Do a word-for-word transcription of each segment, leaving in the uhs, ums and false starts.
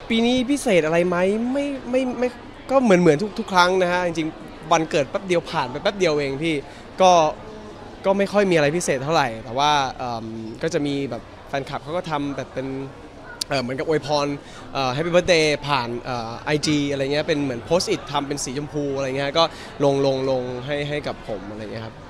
ปีนี้พิเศษอะไรไหมไม่ไม่ไม่ก็เหมือนเหมือนทุกทุกครั้งนะฮะจริงๆวันเกิดแป๊บเดียวผ่านไปแป๊บเดียวเองพี่ก็ก็ไม่ค่อยมีอะไรพิเศษเท่าไหร่แต่ว่าก็จะมีแบบแฟนคลับเขาก็ทำแบบเป็นเหมือนกับอวยพรแฮปปี้เบิร์ธเดย์ผ่านไอจีอะไรเงี้ยเป็นเหมือนโพสต์อิททำเป็นสีชมพูอะไรเงี้ยก็ลงลงลงให้ให้กับผมอะไรเงี้ยครับ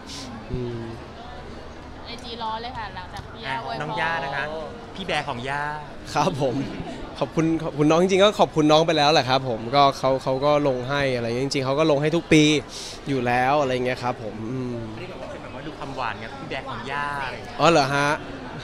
ไอจีร้อนเลยค่ะหลังจากพี่ย่าอวยพรน้องย่านะคะพี่แบร์ของย่าครับผมขอบคุณขอบคุณน้องจริงๆก็ขอบคุณน้องไปแล้วแหละครับผมก็เขาเขาก็ลงให้อะไรเงี้ยจริงๆเขาก็ลงให้ทุกปีอยู่แล้วอะไรเงี้ยครับผมนี่แบบว่าเป็นแบบว่าดูคำหวานไงพี่แบร์ของย่าอ๋อเหรอฮะ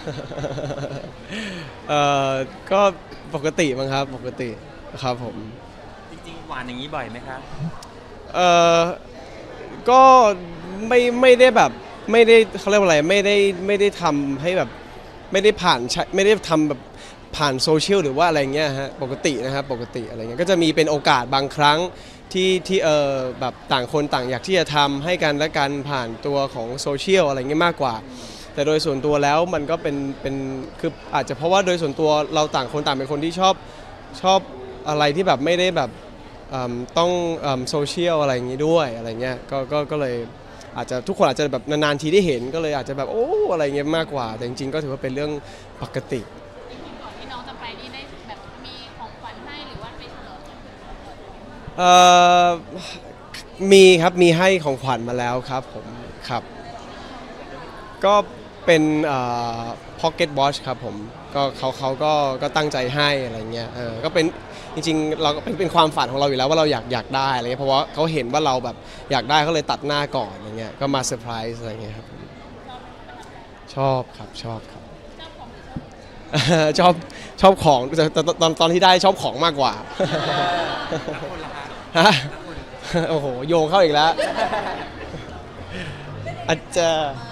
เอ่อก็ปกติมั้งครับปกติครับผมจริงๆหวานอย่างนี้บ่อยไหมครับเอ่อก็ไม่ไม่ได้แบบไม่ได้เขาเรียกว่าอะไรไม่ได้ไม่ได้ทำให้แบบไม่ได้ผ่านไม่ได้ทำแบบผ่านโซเชียลหรือว่าอะไรเงี้ยฮะปกตินะครับปกติอะไรเงี้ยก็จะมีเป็นโอกาสบางครั้งที่ที่เออแบบต่างคนต่างอยากที่จะทำให้กันและกันผ่านตัวของโซเชียลอะไรเงี้ยมากกว่าแต่โดยส่วนตัวแล้วมันก็เป็นเป็นคืออาจจะเพราะว่าโดยส่วนตัวเราต่างคนต่างเป็นคนที่ชอบชอบอะไรที่แบบไม่ได้แบบต้องโซเชียลอะไรอย่างงี้ด้วยอะไรเงี้ยก็ก็ก็เลยอาจจะทุกคนอาจจะแบบนานๆทีได้เห็นก็เลยอาจจะแบบโอ้อะไรเงี้ยมากกว่าแต่จริงๆก็ถือว่าเป็นเรื่องปกติก่อนที่น้องจะไปนี่ได้แบบมีของขวัญให้หรือว่าไปเฉลิมเอ่อมีครับมีให้ของขวัญมาแล้วครับผมครับก็เป็นพ็อกเก็ตวอชครับผมก็เขาเขาก็ก็ตั้งใจให้อะไรเงี้ยเออก็เป็นจริงๆเราเป็นเป็นความฝันของเราอยู่แล้วว่าเราอยากอยากได้อะไรเงี้ยเพราะว่าเขาเห็นว่าเราแบบอยากได้เขาเลยตัดหน้าก่อนอะไรเงี้ยก็มาเซอร์ไพรส์อะไรเงี้ยครับชอบครับชอบครับชอบชอบของแต่ตอนตอนที่ได้ชอบของมากกว่าฮะโอ้โหโยงเข้าอีกแล้วอาจจะ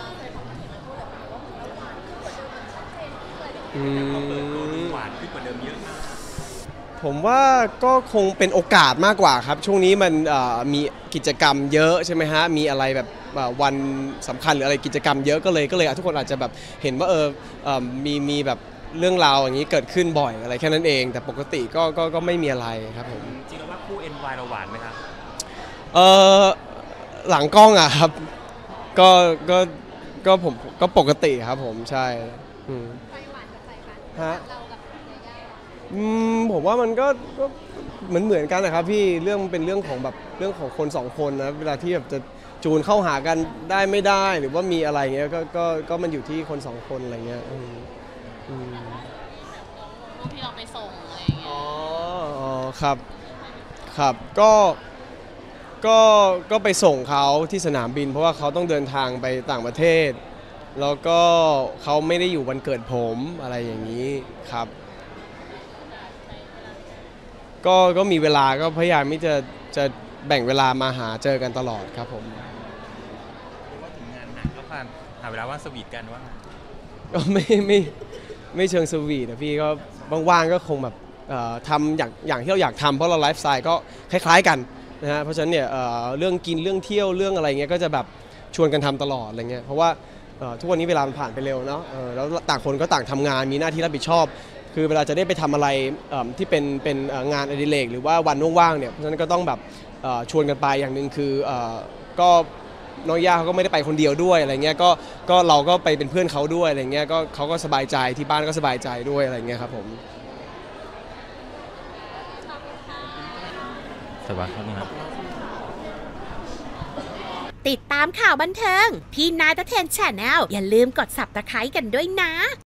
หวานขึ้นกว่าเดิมเยอะมากผมว่าก็คงเป็นโอกาสมากกว่าครับช่วงนี้มันมีกิจกรรมเยอะใช่ไหมฮะมีอะไรแบบวันสำคัญหรืออะไรกิจกรรมเยอะก็เลยก็เลยทุกคนอาจจะแบบเห็นว่าเออมีมีแบบเรื่องราวอย่างนี้เกิดขึ้นบ่อยอะไรแค่นั้นเองแต่ปกติก็ก็ก็ไม่มีอะไรครับผมจริงๆแล้วว่าคู่ เอ็น วาย เราหวานไหมครับเออหลังกล้องอะครับก็ก็ก็ผมก็ปกติครับผมใช่ไฟหวานกับไฟกันฮะเรากับยาอืมผมว่ามันก็ก็เหมือนเหมือนกันนะครับพี่เรื่องเป็นเรื่องของแบบเรื่องของคนสองคนนะเวลาที่แบบจะจูนเข้าหากันได้ไม่ได้หรือว่ามีอะไรเงี้ยก็ก็ก็มันอยู่ที่คนสองคนอะไรเงี้ยอืมอืมรูปที่เราไปส่งอะไรอย่างเงี้ยอ๋อครับครับก็ก็ก็ไปส่งเขาที่สนามบินเพราะว่าเขาต้องเดินทางไปต่างประเทศแล้วก็เขาไม่ได้อยู่วันเกิดผมอะไรอย่างนี้ครับก็ก็มีเวลาก็พยายามที่จะจะแบ่งเวลามาหาเจอกันตลอดครับผมว่าถึงงานหนักก็ผ่านหาเวลาว่างสวีทกันว่าก็ไม่ไม่ไม่เชิงสวีทนะพี่ก็ว่างๆก็คงแบบทำอย่างอย่างที่เราอยากทำเพราะเราไลฟ์สไตล์ก็คล้ายๆกันนะฮะเพราะฉะนั้นเนี่ยเรื่องกินเรื่องเที่ยวเรื่องอะไรเงี้ยก็จะแบบชวนกันทำตลอดอะไรเงี้ยเพราะว่าทุกวันนี้เวลามันผ่านไปเร็วเนาะแล้วต่างคนก็ต่างทำงานมีหน้าที่รับผิดชอบคือเวลาจะได้ไปทำอะไรที่เป็นเป็นงานอดิเรกหรือว่าวันว่างๆเนี่ยเพราะฉะนั้นก็ต้องแบบชวนกันไปอย่างหนึ่งคือก็น้องย่าเขาก็ไม่ได้ไปคนเดียวด้วยอะไรเงี้ยก็ก็เราก็ไปเป็นเพื่อนเขาด้วยอะไรเงี้ยก็เขาก็สบายใจที่บ้านก็สบายใจด้วยอะไรเงี้ยครับผมสวัสดีครับติดตามข่าวบันเทิงพี่นายตะเทน Channel อย่าลืมกด ซับสไครบ์ กันด้วยนะ